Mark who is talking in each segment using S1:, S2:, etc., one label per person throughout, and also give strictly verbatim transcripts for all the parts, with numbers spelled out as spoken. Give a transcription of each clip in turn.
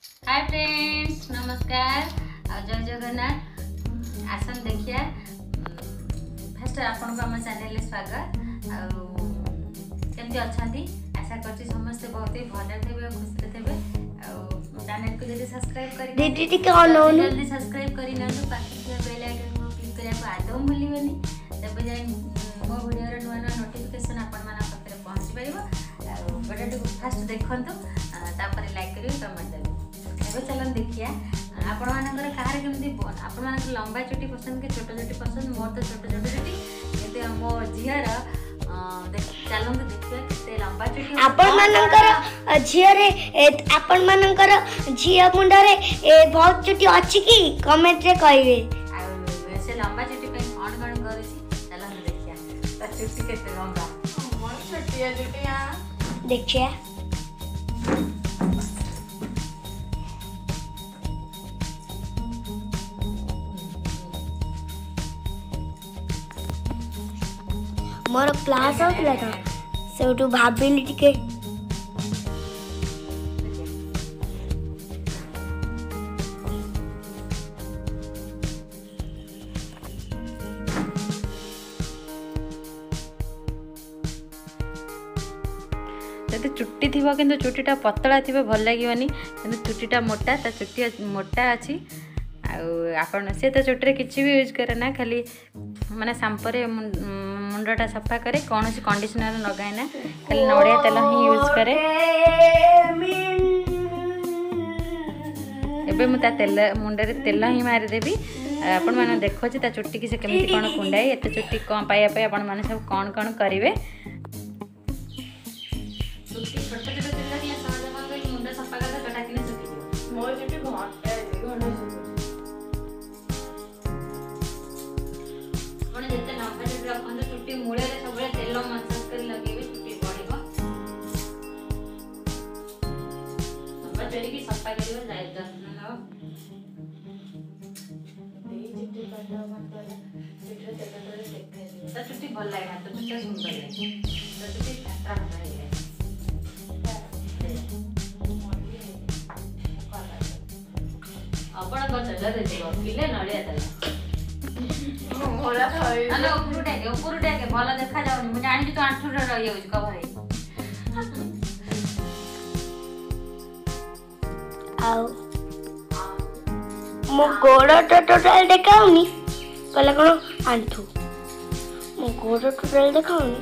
S1: Hi friends, नमस्कार आ जय जगन्नाथ। आसन देखिए फर्स्ट आपन को हम चैनल स्वागत। केमती अच्छा आशा करछि समस्त बहुत ही भल थे खुशी थे। चैनल को जल्दी सब्सक्राइब कर
S2: दीदी टिके ऑन ऑन
S1: जल्दी सब्सक्राइब करी न तो पाखि बेल आइकन को क्लिक करया को आदम भूलिबनी। तब जाय मो वीडियो रे नुवा नोटिफिकेशन आपन माना पाखरे पहुंच परिबो। वीडियो को फर्स्ट देखंतु तापर लाइक करियो कमेंट देबो। एबे चलन देखिया आपण मानकर कार केमती आपण मानकर लंबा चुटी पसंद के छोट चुटी पसंद। मोर तो छोट छोट चुटी केते मो झियर देख चलन देखिया केते लंबा चुटी
S2: आपण मानकर झियर रे आपण मानकर झिया मुंडा रे बहुत चुटी अछि की कमेंट रे कहिबे।
S1: आ से लंबा चुटी पे ऑन कौन करछि चलन देखिया त चुटी केते लंबा मोर छोटिया चुटिया
S2: देखिए। मोर क्लास होतला था सेउटू भाबिली टिके
S1: जदि चुट्टी थी कि चुट्टीटा पतला थी भल लगे कि चुट्टीटा मोटा ता चुट्टी मोटा अच्छी आपन से तो चुट्टी किसी भी यूज करे ना खाली माने सांपरे मुंडटा सफा करे कौन सी कंडीशनर लगाए ना खाली नड़िया तेल ही यूज करे। एबे मु ता तेल मुंडे तेल ही मारिदेवी। आपण मैंने देखो ता चुट्टी की से केमती कौन कुंडाई एत चुट्टी कौन पाइबा पे आपण मैंने सब कौन कौन करेंगे। चुट्टी मूल सब तेल मसाज कर लगे चुट्टी बढ़ सफा कर चुट्टी भल लगे तो चुट्टी सुंदर लगे चुट्टी आपण किले नड़िया तेल भल देखा जाऊनी मुझे जानी तो आंठू रही जाऊँ कवर
S2: आउ मो गोड़ तो टोटल देखाउनी कहला कोन आंठू मो गोड़ टोटल देखाउनी।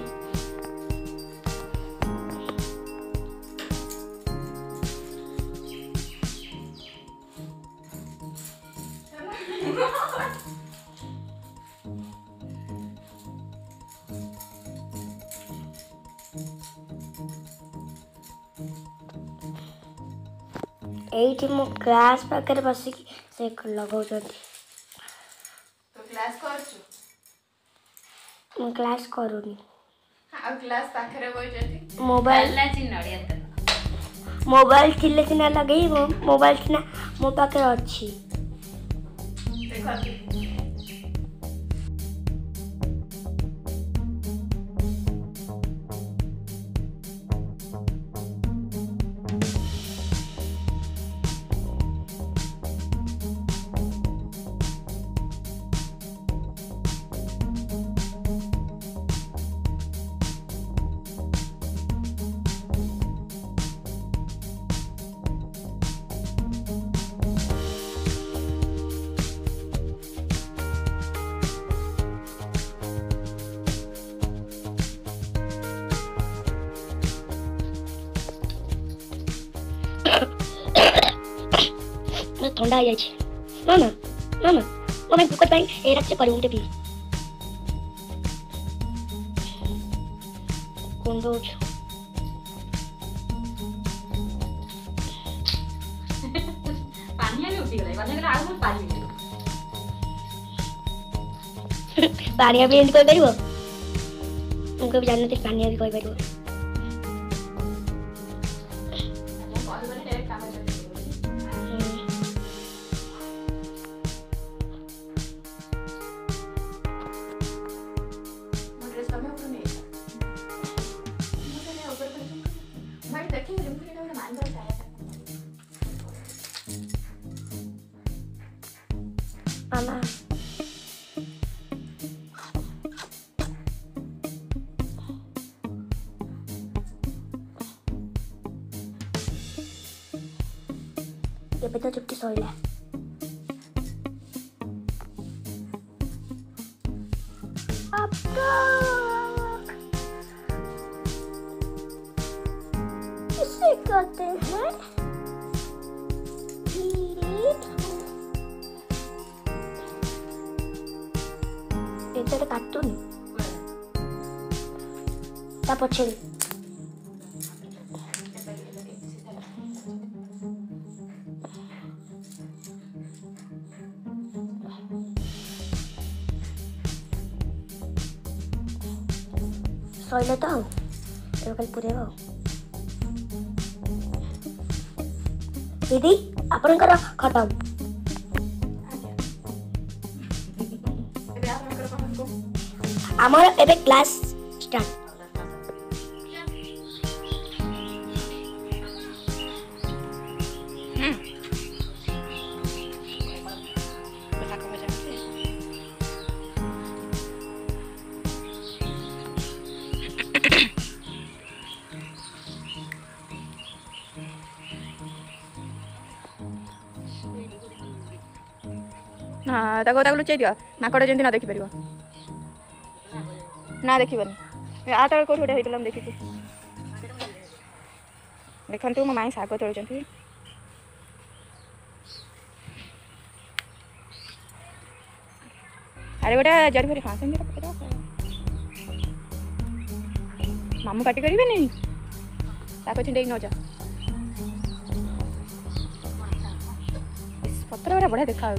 S2: एठी मो क्लास पाकर बसिकी से लगाउ जति
S3: तो क्लास करछु
S2: मो क्लास करूनी
S3: आ क्लास पाखरे बोइ जति
S2: मोबाइल
S1: ला चिन नड़िया तेल
S2: मोबाइल थिले सिना लगई मोबाइल सिना मो पाकर अछि
S3: देखो
S2: ठंडा आ जाए मामा मामा मामा बुकट पाई ए रख से पड़ी उठे भी कौन दो
S1: पानी में उठी गई बने गला आउ पानी
S2: पानी भी एंड कोई परिबो उनको भी जानते पानी भी कोई परिबो मामा ये तो चुप्पी सोइला इसे कहते हैं এটা কার্টুন তারপর ছেড়ে ସଇଲା ତ ଆଉ ଏବେ ଖାଲି ପୁରେଇବ ଦିଦି ଆପଣଙ୍କର ଖତମ ଆମର ଏବେ କ୍ଲାସ୍ ଷ୍ଟାର୍ଟ
S4: हाँ ताको ताको लुचाई दियो माकड़ जमी ना देखिपर ना देखनी आ तक कौट गोटे होता देखी देखु मो माई शाग तोड़ अरे गोटे जरी फरी हाँ सेमती मामू पार्टी करेंगे नहीं छिंडे नौ जा पत्र गुरा बढ़िया देखा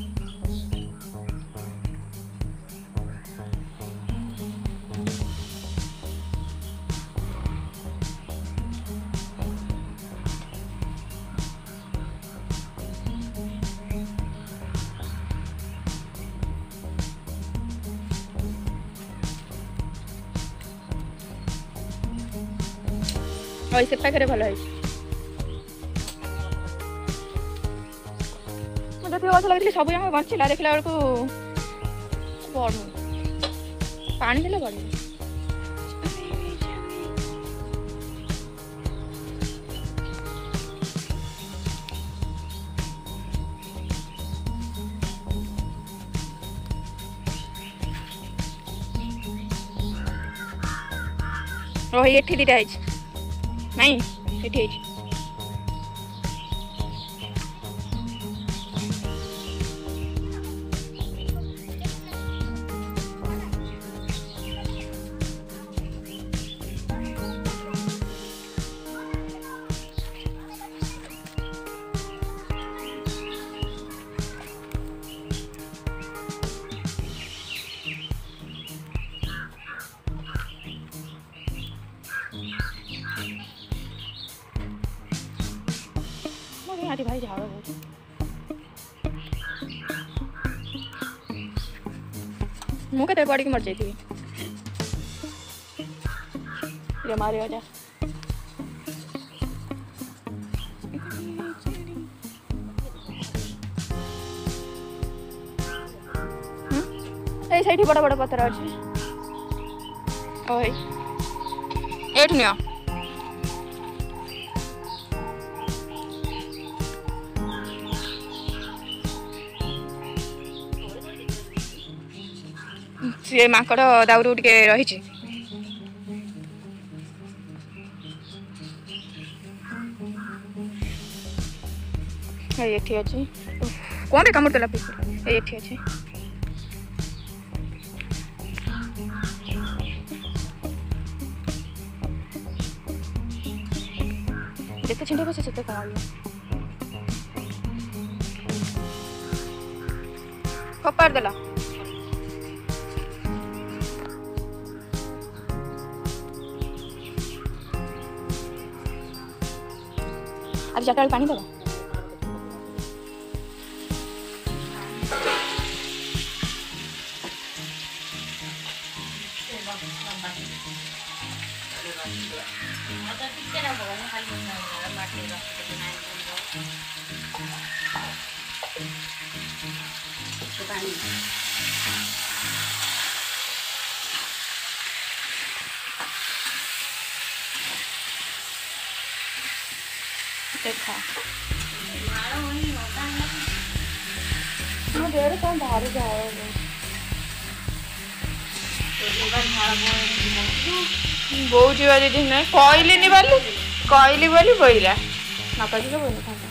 S4: से पाखे भल मुझे गछ लगे सब जमा बंचला देखला बेलू बढ़ू पानी देले बढ़ रही एठी दीटा नहीं ये आज भाई झाड़ बहुत मुझे पड़ी मर जाती मारे वजह सही बड़ बड़ पत्थर अच्छे एठ नियो सी माकड़ दाउरू टे रही ये अच्छी कौन भी कामुड़ देला ये अच्छी जिते छिंडे बसे से कम खपार देला आज चार पानी दबा
S1: ପାଣି
S4: ଦେଖା
S1: ମାଳ ହୋଇ ଅଦା
S4: ମୋ ଦେହରେ କ'ଣ ଭାରି ଝାଳ ବୋଉ ଯିବା ଦିଦି ନାଇଁ କହିଲିନି ବୋଲି କହିଲି ବୋଲି ବୋଇଲା ନ କହିଲେ ବୋଇନଥାନ୍ତା।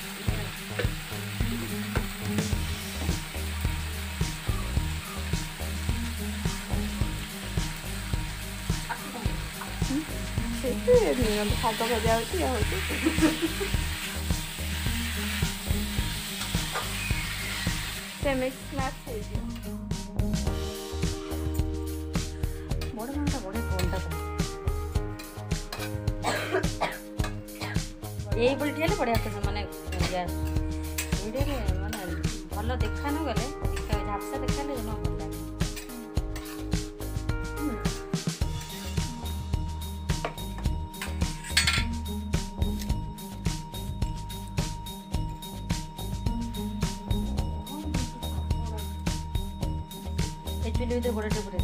S4: ଶାଗ ଭଜା ହଉଛି ଇଏ ହଉଛି ସେ ମିକ୍ସ ମ୍ୟାଚ୍ ହେଇଯିବ।
S1: ବଡ଼ ମାଂଟା ବଢ଼ିଆ କଣଟା ଏଇଭଳି ହେଲେ ବଢ଼ିଆ ମାନେ ଗ୍ୟାସ୍ ଏଇଟାରେ ମାନେ ଭଲ ଦେଖା ନ ଗଲେ ଝାପସା ଦେଖାହେଲେ ଜମା ଭଲ ଲାଗେ। चुली भर बड़े पुरे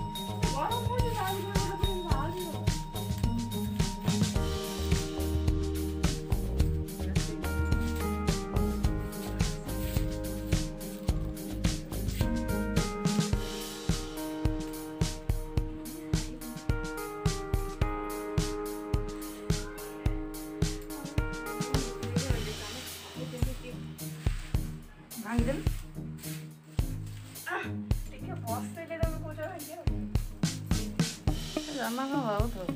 S1: भांगी जमा कौन बहुत हो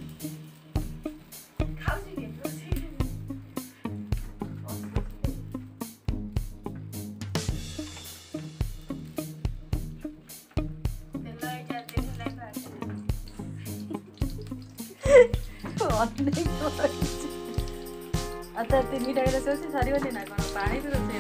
S1: आता तीन टाइम रोसे सर ना कौन पानी भी रोसे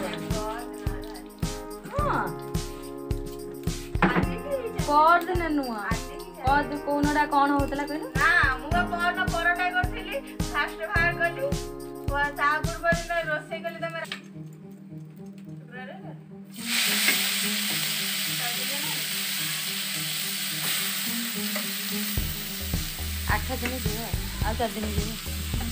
S1: कर दिन नुआ कद कोनडा कोन होतला कहलो
S3: ना मुगा परन परोटा करथिली फास्ट बाहर गली वा ता पूर्व दिन रोसे गली तमे
S1: आठ दिन जीव आ चार दिन जीव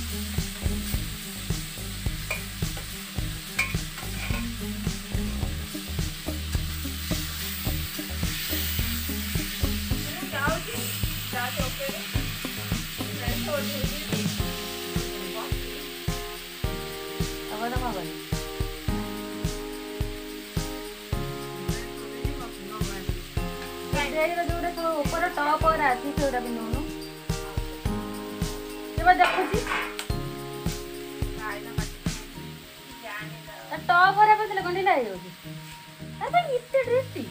S1: जो ऊपर टॉप और आती से भी नौनु देखुची टॉप और पे कंडीला इतने ड्रेस थी